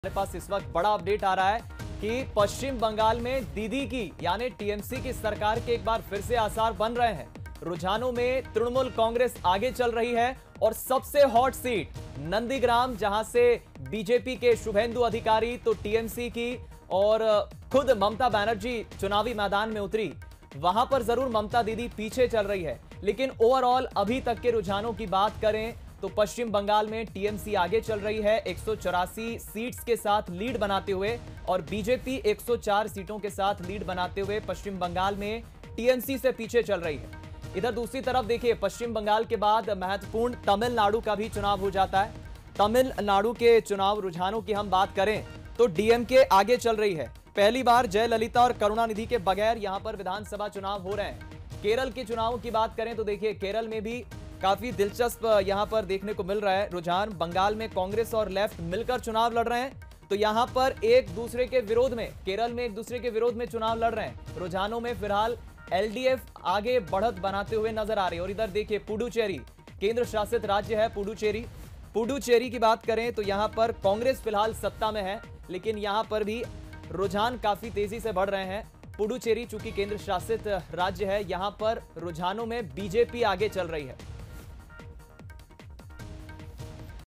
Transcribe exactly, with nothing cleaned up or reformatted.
हमारे पास इस वक्त बड़ा अपडेट आ रहा है कि पश्चिम बंगाल में दीदी की यानी टीएमसी की सरकार के एक बार फिर से आसार बन रहे हैं। रुझानों में तृणमूल कांग्रेस आगे चल रही है और सबसे हॉट सीट नंदीग्राम, जहां से बीजेपी के शुभेंदु अधिकारी तो टीएमसी की और खुद ममता बनर्जी चुनावी मैदान में उतरी, वहां पर जरूर ममता दीदी पीछे चल रही है। लेकिन ओवरऑल अभी तक के रुझानों की बात करें तो पश्चिम बंगाल में टीएमसी आगे चल रही है एक सौ चौरासी सीट्स के साथ लीड बनाते हुए, और बीजेपी एक सौ चार सीटों के साथ लीड बनाते हुए पश्चिम बंगाल में टीएमसी से पीछे चल रही है। इधर दूसरी तरफ देखिए, पश्चिम बंगाल के बाद महत्वपूर्ण तमिलनाडु का भी चुनाव हो जाता है। तमिलनाडु के चुनाव रुझानों की हम बात करें तो डीएमके आगे चल रही है। पहली बार जयललिता और करुणानिधि के बगैर यहां पर विधानसभा चुनाव हो रहे हैं। केरल के चुनावों की बात करें तो देखिए, केरल में भी काफी दिलचस्प यहां पर देखने को मिल रहा है रुझान। बंगाल में कांग्रेस और लेफ्ट मिलकर चुनाव लड़ रहे हैं, तो यहां पर एक दूसरे के विरोध में, केरल में एक दूसरे के विरोध में चुनाव लड़ रहे हैं। रुझानों में फिलहाल एलडीएफ आगे बढ़त बनाते हुए नजर आ रही है। और इधर देखिए, पुडुचेरी केंद्र शासित राज्य है पुडुचेरी। पुडुचेरी की बात करें तो यहां पर कांग्रेस फिलहाल सत्ता में है, लेकिन यहां पर भी रुझान काफी तेजी से बढ़ रहे हैं। पुडुचेरी चूंकि केंद्र शासित राज्य है, यहां पर रुझानों में बीजेपी आगे चल रही है।